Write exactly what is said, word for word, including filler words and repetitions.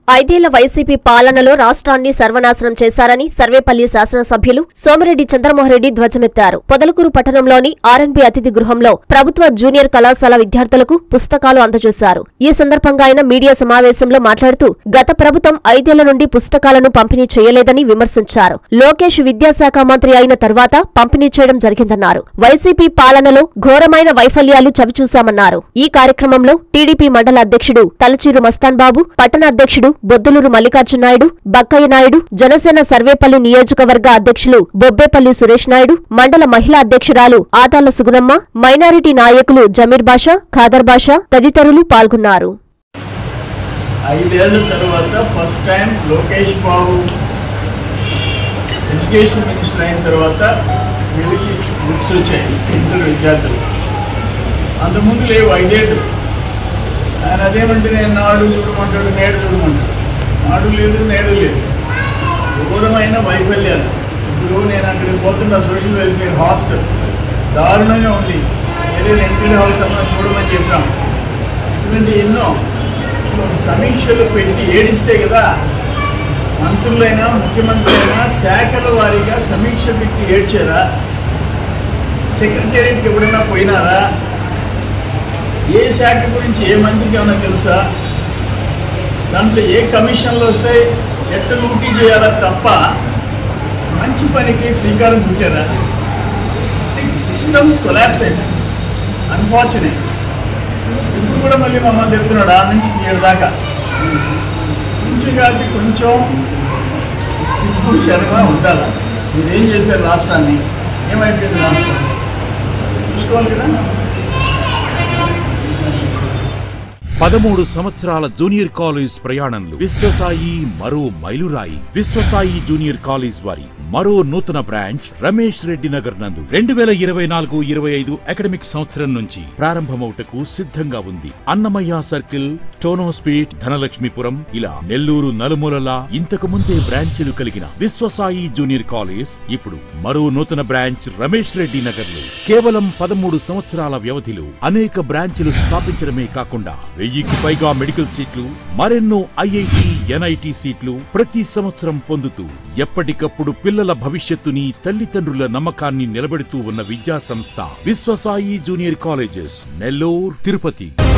ఐదేళ్ల వైసీపీ పాలనలో రాష్ట్రాన్ని సర్వనాశనం చేశారని సర్వేపల్లి శాసనసభ్యులు సోమిరెడ్డి చంద్రమోహన్రెడ్డి ధ్వజమెత్తారు. పొదలకూరు పట్టణంలోని ఆర్ఎన్బి అతిథి గృహంలో ప్రభుత్వ జూనియర్ కళాశాల విద్యార్థులకు పుస్తకాలు అందజేశారు. ఈ సందర్భంగా ఆయన మీడియా సమావేశంలో మాట్లాడుతూ గత ప్రభుత్వం ఐదేళ్ల నుండి పుస్తకాలను పంపిణీ చేయలేదని విమర్శించారు. లోకేష్ విద్యాశాఖ మంత్రి అయిన తర్వాత పంపిణీ చేయడం జరిగిందన్నారు. వైసీపీ పాలనలో ఘోరమైన వైఫల్యాలు చవిచూశామన్నారు. ఈ కార్యక్రమంలో టీడీపీ మండల అధ్యక్షుడు తలచీరు మస్తాన్ బాబు, పట్టణ అధ్యక్షుడు బొద్దులూరు మల్లికార్జున నాయుడు, బక్కయ్య నాయుడు, జనసేన సర్వేపల్లి నియోజకవర్గ అధ్యక్షులు బొబ్బేపల్లి సురేష్ నాయుడు, మండల మహిళా అధ్యక్షురాలు ఆదాల సుగుణమ్మ, మైనారిటీ నాయకులు జమీర్ బాషా, ఖాదర్ బాషా తదితరులు పాల్గొన్నారు. ఐదేళ్ల తర్వాత first time Lokesh Babu education minister అయిన తర్వాత వీళ్ళకి బుక్స్ వచ్చాయి ఇంటర్ విద్యార్థులు. అంతకుముందు లేవు ఐదేళ్ళు. ఆయన అదేమంటే నేను నాడు చూడమంటాడు, నేడు చూడమంటాడు. నాడు లేదు, నేడు లేదు. ఘోరమైన వైఫల్యాలు. ఇప్పుడు నేను అక్కడికి పోతున్న సోషల్ వెల్ఫేర్ హాస్టల్ దారుణంగా ఉంది. వేరే రెంటెడ్ హౌస్ అన్నా చూడమని చెప్పాం. ఇటువంటి ఎన్నో సమీక్షలు పెట్టి ఏడిస్తే కదా మంత్రులైనా ముఖ్యమంత్రి అయినా శాఖల వారీగా సమీక్ష పెట్టి ఏడ్చారా? సెక్రటేరియట్కి ఎప్పుడైనా పోయినారా? ఏ శాఖ గురించి ఏ మంత్రికి ఏమైనా తెలుసా? దాంట్లో ఏ కమిషన్లు వస్తాయి? చెట్టు లూటీ చేయాలా తప్ప మంచి పనికి శ్రీకారం చుట్టారా? సిస్టమ్స్ కొలాప్స్ అయినాయి. అన్ఫార్చునేట్. ఇప్పుడు కూడా మళ్ళీ మమ్మల్ని తిడుతున్నాడు ఆ నుంచి ఏడు దాకా. కొంచెం కాదు, కొంచెం సిగ్గు శర్మ ఉండాలి. మీరేం చేశారు రాష్ట్రాన్ని? ఏమైపోయింది రాష్ట్రం? చూసుకోవాలి కదా. పదమూడు సంవత్సరాల జూనియర్ కాలేజ్ ప్రయాణంలో విశ్వసాయి మరో మైలురాయి. విశ్వసాయి జూనియర్ కాలేజ్ వారి మరో నూతన బ్రాంచ్ రమేష్ రెడ్డి నగర్ నందు రెండు వేల ఇరవై నాలుగు ఇరవై ఐదు అకాడమిక్ సంవత్సరం నుంచి ప్రారంభమవుటకు సిద్ధంగా ఉంది. అన్నమయ్య సర్కిల్, టోనోస్పీట్, ధనలక్ష్మీపురం ఇలా నెల్లూరు నలుమూలలా ఇంతకు ముందే బ్రాంచీలు కలిగిన విశ్వసాయి జూనియర్ కాలేజ్ ఇప్పుడు మరో నూతన బ్రాంచ్ రమేష్ రెడ్డి నగర్ లో కేవలం పదమూడు సంవత్సరాల వ్యవధిలో అనేక బ్రాంచీలు స్థాపించడమే కాకుండా వెయ్యికి పైగా మెడికల్ సీట్లు, మరెన్నో ఐఐటి, ఎన్ఐటి సీట్లు ప్రతి సంవత్సరం పొందుతూ ఎప్పటికప్పుడు పిల్లల భవిష్యత్తుని, తల్లిదండ్రుల నమ్మకాన్ని నిలబెడుతూ ఉన్న విద్యా సంస్థ విశ్వసాయి జూనియర్ కాలేజెస్ నెల్లూరు, తిరుపతి.